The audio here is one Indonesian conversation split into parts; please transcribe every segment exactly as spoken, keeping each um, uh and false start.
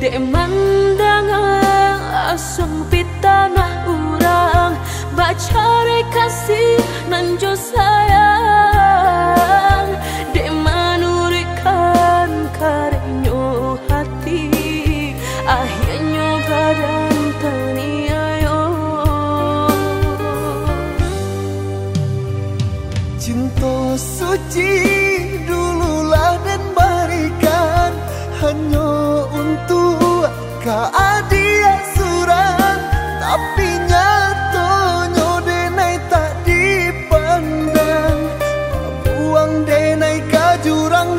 dek mandang sempit tanah urang bacare kasih nanjo sayang dek manurikan karenyo hati akhirnya badan taniayo cinta suci dululah dan berikan hanya untuk keadilan surang tapi nyatanya denai tak dipandang buang denai ke jurang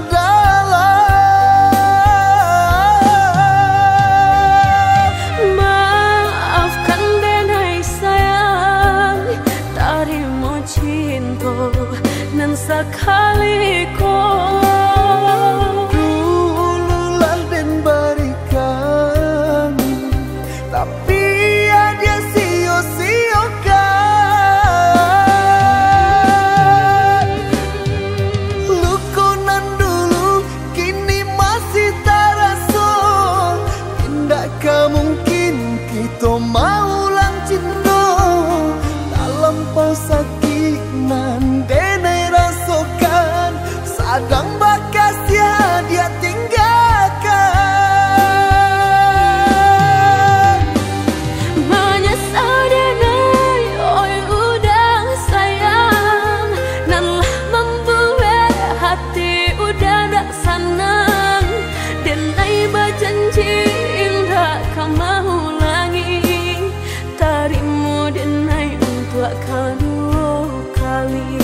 dalam maafkan denai sayang tarimo cinta nan sekali kau maulang cinta dalam pasakinan denai rasakan sadang bakas ya dia tinggalkan menyesal denai oi udang sayang nan lah membuat hati udah tak senang denai berjanji indah kamu tarimu denai untuk kedua kali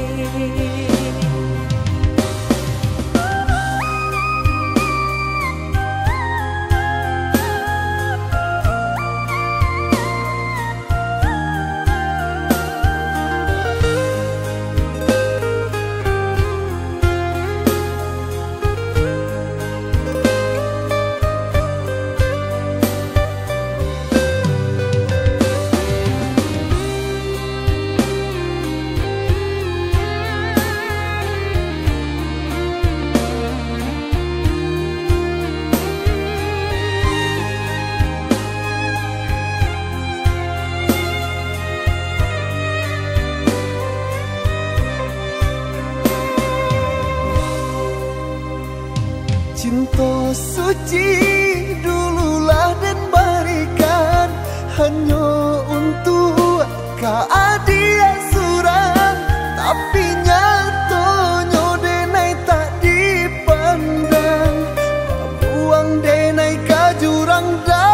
cinta suci dululah dan berikan hanya untuk keadilan surang tapi nyatanya denai tak dipandang buang denai ke jurang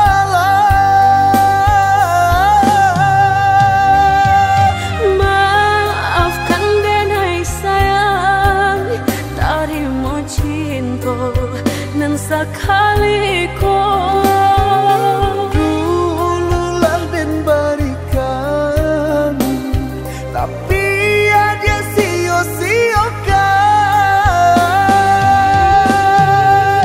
dalam maafkan denai sayang tarimo cinta nan sekali kau dululah dan berikan tapi ya dia sia-siakan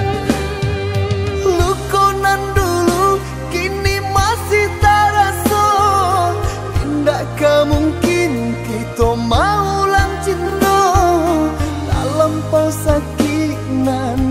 lukonan dulu kini masih terasa tidak mungkin kita maulang cinta dalam pasakinan